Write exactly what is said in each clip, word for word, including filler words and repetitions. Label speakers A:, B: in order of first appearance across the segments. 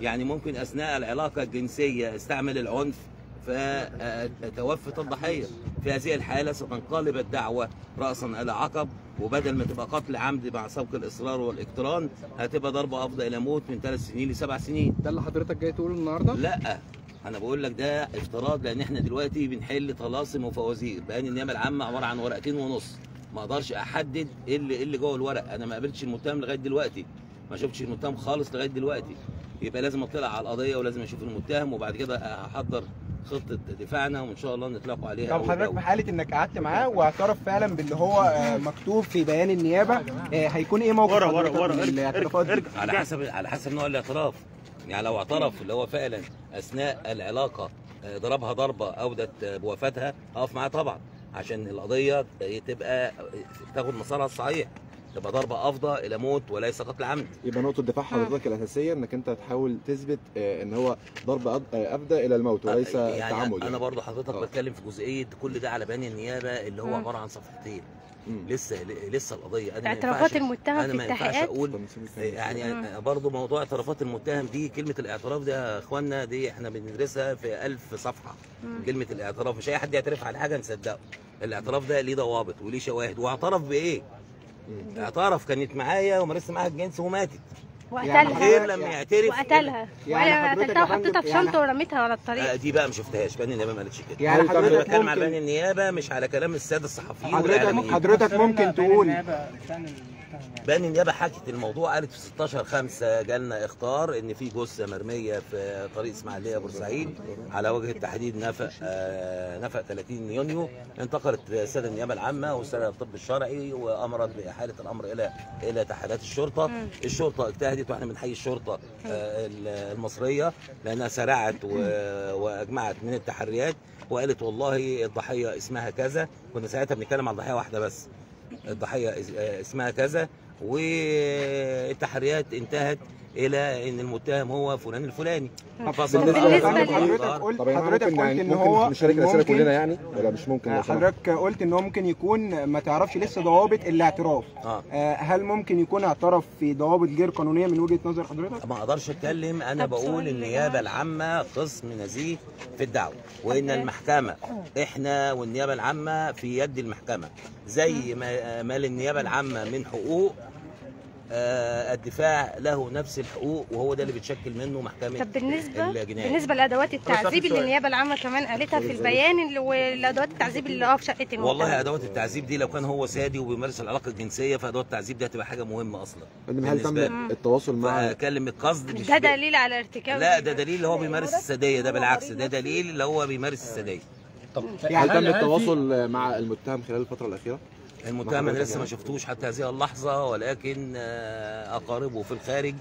A: يعني ممكن اثناء العلاقه الجنسيه استعمل العنف فتوفت الضحيه. في هذه الحاله ستنقلب الدعوه راسا على عقب، وبدل ما تبقى قتل عمد مع سبق الاصرار والاقتران هتبقى ضربه افضى الى موت من ثلاث سنين لسبع سنين.
B: ده اللي حضرتك جاي تقوله النهارده؟
A: لا، انا بقول لك ده افتراض، لان احنا دلوقتي بنحل طلاسم وفوازير. بيان النيابه العامه عباره عن ورقتين ونص، ما اقدرش احدد ايه اللي, اللي جوه الورق. انا ما قابلتش المتهم لغايه دلوقتي، ما شفتش المتهم خالص لغايه دلوقتي. يبقى لازم اطلع على القضيه ولازم اشوف المتهم، وبعد كده هحضر خطه دفاعنا وان شاء الله نطلقوا عليها.
C: طب حضرتك في حاله انك قعدت معاه واعترف فعلا باللي هو مكتوب في بيان النيابه، هيكون ايه موقف حضرتك من الاعترافات دي؟
A: على حسب على حسب نوع الاعتراف. يعني لو اعترف اللي هو فعلا اثناء العلاقه ضربها ضربه اودت بوفاتها، اقف معاه طبعا عشان القضيه تبقى تاخد مسارها الصحيح، تبقى ضربه افضى الى موت وليس قتل عمد.
D: يبقى نقطه دفاع حضرتك الاساسيه انك انت تحاول تثبت ان هو ضربه افضى الى الموت وليس
A: يعني
D: تعمد.
A: انا يعني. برضه حضرتك بتكلم في جزئيه كل ده على بيان النيابه اللي هو عباره عن صفحتين. مم. لسه لسه القضيه انا
E: اعترافات المتهم
A: انا ما ينفعش اقول يعني
E: مم.
A: برضه موضوع اعترافات المتهم دي، كلمه الاعتراف ده يا اخوانا دي احنا بندرسها في ألف صفحه. مم. كلمه الاعتراف مش اي حد يعترف على حاجه نصدقه. الاعتراف ده ليه ضوابط وليه شواهد، واعترف بايه؟ مم. اعترف كانت معايا ومارست معاها الجنس وماتت،
E: وقتلها
A: غير لما يعترف
E: وقتلها يعني قتلتها وحطيتها في شنطه ورميتها على الطريق.
A: آه دي بقى ما شفتهاش، بيان النيابه ما قالتش كده.
C: يعني حضرتك
A: بتكلم على بيان النيابه مش على كلام الساده الصحفيين.
C: حضرتك حضرتك ممكن تقول
A: بيان النيابه حكت الموضوع، قالت في ستاشر خمسة جالنا اخطار ان في جثه مرميه في طريق اسماعيليه بورسعيد على وجه التحديد نفق آه نفق ثلاثين يونيو. انتقلت الساده النيابه العامه والساده الطب الشرعي وامرت باحاله الامر الى الى تحريات الشرطه. مم. الشرطه اجتهدت واحنا بنحيي الشرطه آه المصريه لانها سرعت واجمعت من التحريات وقالت والله الضحيه اسمها كذا. كنا ساعتها بنتكلم عن ضحيه واحده بس، الضحيه اسمها كذا، والتحريات انتهت الى ان المتهم هو فلان الفلاني.
C: بالنسبه لحضرتك قلت حضرتك قلت ان هو
D: نشارك الاسئله كلنا يعني ولا مش ممكن؟
C: حضرتك قلت ان هو ممكن يكون ما تعرفش لسه ضوابط الاعتراف. آه. هل ممكن يكون اعترف في ضوابط غير قانونيه من وجهه نظر حضرتك؟
A: ما اقدرش اتكلم، انا بقول النيابه العامه قسم نزيه في الدعوه، وان المحكمه احنا والنيابه العامه في يد المحكمه زي ما ما للنيابه العامه من حقوق آه الدفاع له نفس الحقوق، وهو ده اللي بتشكل منه محكمه.
E: طب بالنسبه
A: الجنايه
E: بالنسبه لادوات التعذيب اللي النيابه العامه كمان قالتها في البيان، والادوات التعذيب اللي اه في شقه المتهم.
A: والله ادوات التعذيب دي لو كان هو سادي وبيمارس العلاقه الجنسيه فادوات التعذيب دي هتبقى حاجه مهمه اصلا.
D: هل تم التواصل مع
A: كلمه قصد
E: مش ده دليل على ارتكاب؟
A: لا ده دليل اللي هو بيمارس الساديه، ده بالعكس ده دليل اللي هو بيمارس الساديه.
D: طب هل تم التواصل مع المتهم خلال الفتره الاخيره؟
A: المتهم انا لسه ما شفتوش حتى هذه اللحظه، ولكن اقاربه في الخارج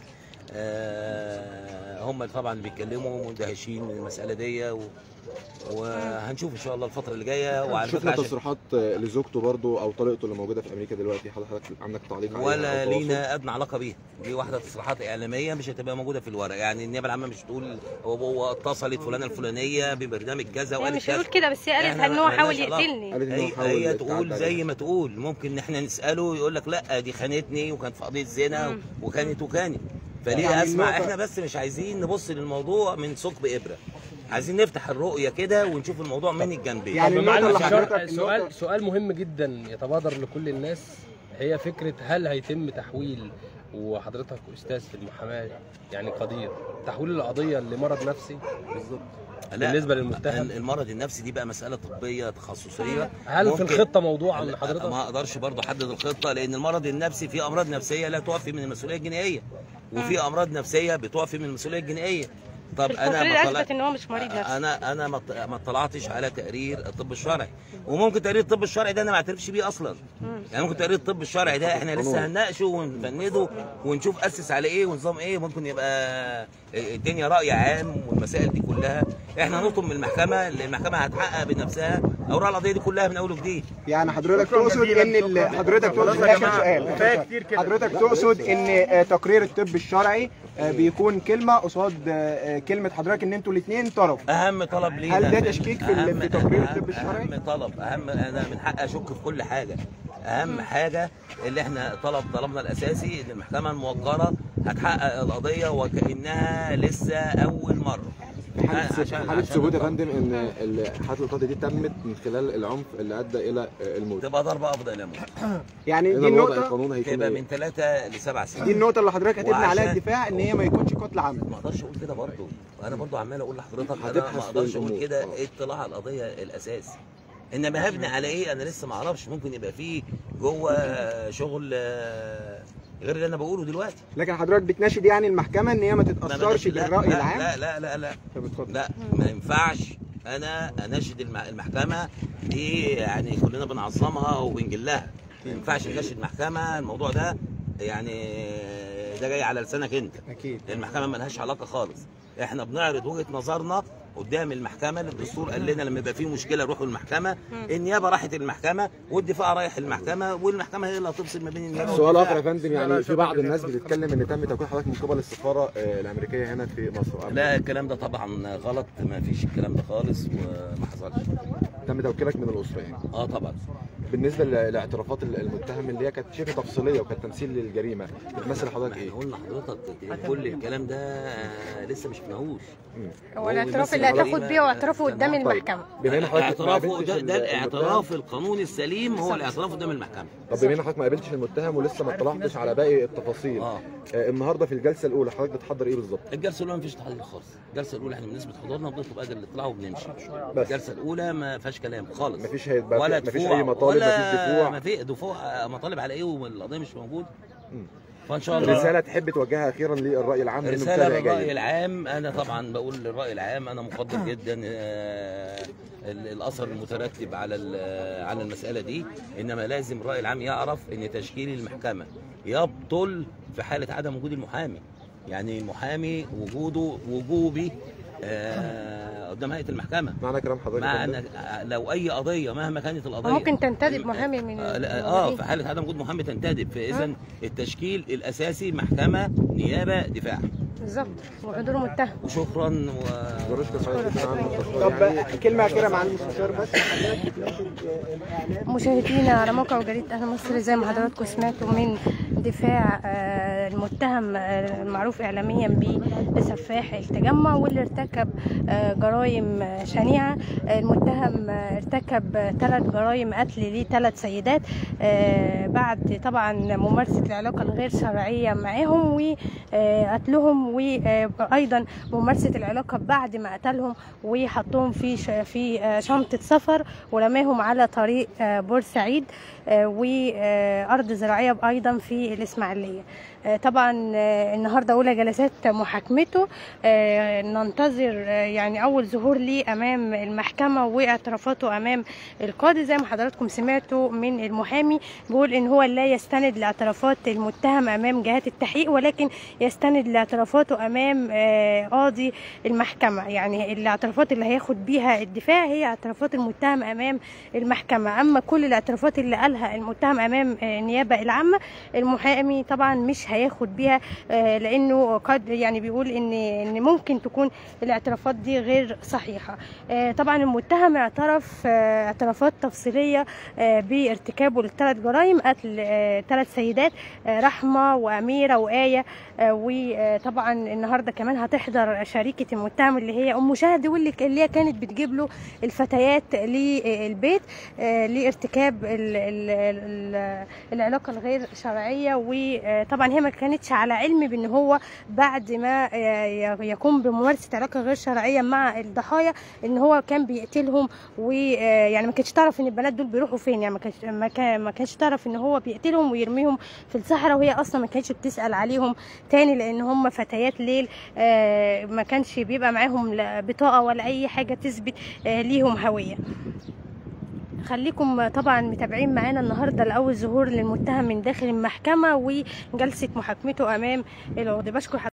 A: هم طبعا بيتكلموا مندهشين من المساله دي، وهنشوف ان شاء الله الفتره اللي جايه.
D: وعلى فكره شفنا تصريحات لزوجته برضو او طريقته اللي موجوده في امريكا دلوقتي، حضرتك عندك تعليق عليها؟
A: ولا لينا ادنى علاقه بيها، دي واحده تصريحات اعلاميه مش هتبقى موجوده في الورق. يعني النيابه العامه مش تقول هو اتصلت فلانه الفلانيه ببرنامج كذا وقالت
E: مش هتقول كده، بس هي قالت ان هو حاول يقتلني.
A: هي, هي تقول زي ما تقول، ممكن احنا نساله يقول لك لا دي خانتني وكانت في قضيه زنا وكانت وكانت فليه يعني اسمع. احنا بس مش عايزين نبص للموضوع من ثقب ابره، عايزين نفتح الرؤيه كده ونشوف الموضوع من الجنبين.
B: يعني معلش سؤال سؤال مهم جدا يتبادر لكل الناس، هي فكره هل هيتم تحويل، وحضرتك استاذ في المحاماه يعني قدير، تحويل القضيه لمرض نفسي بالظبط بالنسبه للمتهم؟
A: المرض النفسي دي بقى مساله طبيه تخصصيه.
B: هل في الخطه موضوع عن حضرتك؟
A: ما اقدرش برضه احدد الخطه، لان المرض النفسي في امراض نفسيه لا تعفي من المسؤوليه الجنائيه، وفي امراض نفسيه بتعفي من المسؤوليه الجنائيه. طب انا
E: ما طلعت ان هو مش مريض نفسي.
A: انا انا ما اطلعتش على تقرير الطب الشرعي، وممكن تقرير الطب الشرعي ده انا ما اعترفش بيه اصلا. يعني ممكن تقرير الطب الشرعي ده احنا لسه هنناقشه ونفنده ونشوف اسس على ايه ونظام ايه، ممكن يبقى الدنيا راي عام والمسائل دي كلها احنا نطلب من المحكمه، اللي المحكمه هتحقق بنفسها اوراق القضيه دي كلها من اول وجديد.
C: يعني حضرتك تقصد ان حضرتك تقصد اخر سؤال حضرتك تقصد ان تقرير الطب الشرعي بيكون كلمه قصاد كلمه حضرتك ان انتوا الاثنين طرف؟
A: اهم طلب لينا.
C: هل ده تشكيك في, في تقرير الطب الشرعي؟
A: اهم طلب، اهم انا من حقي اشك في كل حاجه، اهم حاجه اللي احنا طلب طلبنا الاساسي ان المحكمه الموقره هتحقق القضيه وكانها لسه اول مره.
D: حاله حاله ثبوت يا فندم ان حاله القتل دي تمت من خلال العنف اللي ادى الى الموت،
A: تبقى ضربه افضل الى موت.
C: يعني دي النقطه
A: تبقى من ثلاثة لسبع سنين.
C: دي النقطه اللي حضرتك هتبني عليها الدفاع ان هي ما يكونش قتل عمد.
A: ما اقدرش اقول كده برضه، انا برضه عمال اقول لحضرتك انا ما اقدرش اقول كده اطلاع على القضيه الاساسي. انما هبني على ايه انا لسه ما اعرفش، ممكن يبقى فيه جوه شغل غير اللي انا بقوله دلوقتي.
C: لكن حضرتك بتناشد يعني المحكمه ان هي ما تتاثرش بالراي
A: لا
C: العام؟
A: لا لا لا لا لا ما ينفعش انا اناشد المحكمه دي، يعني كلنا بنعظمها وبنجلها، ما ينفعش نناشد المحكمه الموضوع ده، يعني ده جاي على لسانك انت.
C: اكيد
A: المحكمه ما لهاش علاقه خالص، احنا بنعرض وجهه نظرنا قدام المحكمه. الدستور قال لنا لما يبقى في مشكله روحوا المحكمه، النيابه راحت المحكمه والدفاع رايح المحكمه، والمحكمه هي اللي هتفصل ما بين النيابه.
D: سؤال اخر يا فندم، يعني في بعض الناس بتتكلم ان تم توكيل حضرتك من قبل السفاره الامريكيه هنا في مصر.
A: لا الكلام ده طبعا غلط، ما فيش الكلام ده خالص وما حصلش.
D: تم توكيلك من الاسره يعني؟
A: اه طبعا.
D: بالنسبه لاعترافات المتهم اللي هي كانت شبه تفصيليه وكانت تمثيل للجريمه، بتمثل حضرتك ايه؟
A: قلنا لحضرتك كل الكلام ده لسه مش شفناهوش.
E: هو الاعتراف اللي هتاخد بيه واعترافه قدام المحكمه.
D: بما ان حضرتك
A: اعترافه ده, ده الاعتراف القانوني السليم هو الاعتراف قدام المحكمه.
D: طب بما ان حضرتك ما قابلتش المتهم ولسه ما اطلعتش على باقي التفاصيل، اه النهارده في الجلسه الاولى حضرتك بتحضر ايه بالظبط؟
A: الجلسه الاولى ما فيش تحضير خالص، الجلسه الاولى احنا بنسبه حضورنا بنطلب اجل الاطلاع وبنمشي. الجلسه الاولى ما فيهاش كلام خالص،
D: ما فيش هيبقى
A: ولا
D: ما فيش اي مطالب، ما فيش دفوع،
A: ما في دفوع مطالب على ايه والقضيه مش موجوده. فان شاء الله
D: رساله تحب توجهها اخيرا للراي العام؟
A: رساله للراي العام، انا طبعا بقول للراي العام انا مقدر جدا الاثر المترتب على على المساله دي، انما لازم الراي العام يعرف ان تشكيل المحكمه يبطل في حاله عدم وجود المحامي. يعني المحامي وجوده وجوبي آه قدام هيئه المحكمه.
D: معنى كلام حضرتك
A: مع أن لو اي قضيه مهما كانت القضيه
E: ممكن تنتدب محامي من
A: اه في حاله عدم وجود محامي تنتدب، فاذا التشكيل الاساسي محكمه نيابه دفاع
E: بالظبط وحضور متهم.
A: وشكرا و
C: طب كلمه اخيره مع المستشار بس.
E: مشاهدينا على موقع وجريده اهل مصر، زي ما حضراتكم سمعتوا من دفاع المتهم المعروف اعلاميا بسفاح التجمع واللي ارتكب جرائم شنيعه. المتهم ارتكب ثلاث جرائم قتل لثلاث سيدات بعد طبعا ممارسه العلاقه الغير شرعيه معاهم وقتلهم، وايضا ممارسه العلاقه بعد ما قتلهم وحطهم في في شنطه سفر ورماهم على طريق بورسعيد وارض زراعيه ايضا في الاسماعيليه. طبعا النهارده اولى جلسات محاكمته، ننتظر يعني اول ظهور ليه امام المحكمه واعترافاته امام القاضي. زي ما حضراتكم سمعتوا من المحامي بيقول ان هو لا يستند لاعترافات المتهم امام جهات التحقيق، ولكن يستند لاعترافاته امام قاضي المحكمه. يعني الاعترافات اللي هياخد بيها الدفاع هي اعترافات المتهم امام المحكمه، اما كل الاعترافات اللي قالها المتهم امام النيابه العامه المحامي طبعا مش هياخد بيها، لانه قد يعني بيقول ان ان ممكن تكون الاعترافات دي غير صحيحه. طبعا المتهم اعترف اعترافات تفصيليه بارتكابه للثلاث جرائم قتل ثلاث سيدات، رحمه واميره وايه. وطبعا النهارده كمان هتحضر شريكه المتهم اللي هي ام شهد، واللي اللي هي كانت بتجيب له الفتيات للبيت لارتكاب العلاقه الغير شرعيه. وطبعا هي ما كانتش على علم بان هو بعد ما يقوم بممارسه علاقه غير شرعيه مع الضحايا ان هو كان بيقتلهم، ويعني ما كانتش تعرف ان البنات دول بيروحوا فين، يعني ما كانتش ما كانتش تعرف ان هو بيقتلهم ويرميهم في الصحراء، وهي اصلا ما كانتش بتسال عليهم تاني لان هم فتيات ليل، ما كانش بيبقى معاهم بطاقه ولا اي حاجه تثبت ليهم هويه. خليكم طبعا متابعين معانا النهارده لاول ظهور للمتهم من داخل المحكمه وجلسه محاكمته امام القاضي. بشكر